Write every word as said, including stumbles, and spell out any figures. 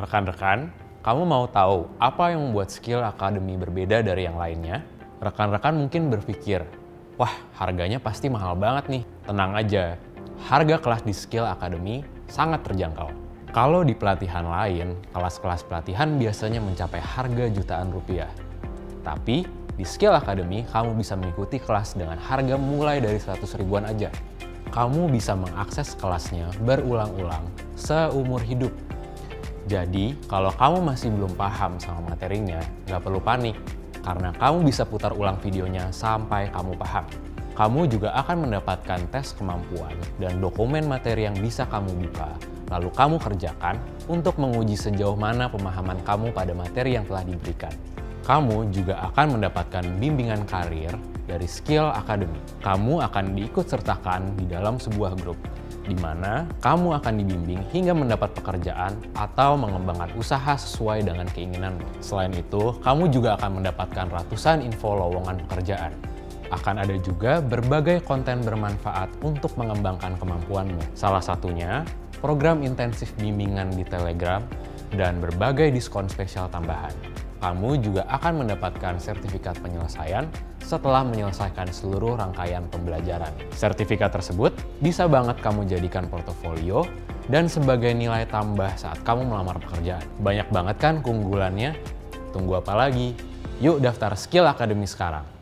Rekan-rekan, kamu mau tahu apa yang membuat Skill Academy berbeda dari yang lainnya? Rekan-rekan mungkin berpikir, wah harganya pasti mahal banget nih. Tenang aja, harga kelas di Skill Academy sangat terjangkau. Kalau di pelatihan lain, kelas-kelas pelatihan biasanya mencapai harga jutaan rupiah. Tapi di Skill Academy, kamu bisa mengikuti kelas dengan harga mulai dari seratus ribuan aja. Kamu bisa mengakses kelasnya berulang-ulang seumur hidup. Jadi, kalau kamu masih belum paham sama materinya, nggak perlu panik, karena kamu bisa putar ulang videonya sampai kamu paham. Kamu juga akan mendapatkan tes kemampuan dan dokumen materi yang bisa kamu buka, lalu kamu kerjakan untuk menguji sejauh mana pemahaman kamu pada materi yang telah diberikan. Kamu juga akan mendapatkan bimbingan karir dari Skill Academy. Kamu akan diikut sertakan di dalam sebuah grup, di mana kamu akan dibimbing hingga mendapat pekerjaan atau mengembangkan usaha sesuai dengan keinginanmu. Selain itu, kamu juga akan mendapatkan ratusan info lowongan pekerjaan. Akan ada juga berbagai konten bermanfaat untuk mengembangkan kemampuanmu. Salah satunya, program intensif bimbingan di Telegram dan berbagai diskon spesial tambahan. Kamu juga akan mendapatkan sertifikat penyelesaian setelah menyelesaikan seluruh rangkaian pembelajaran. Sertifikat tersebut bisa banget kamu jadikan portofolio dan sebagai nilai tambah saat kamu melamar pekerjaan. Banyak banget kan keunggulannya? Tunggu apa lagi? Yuk daftar Skill Academy sekarang.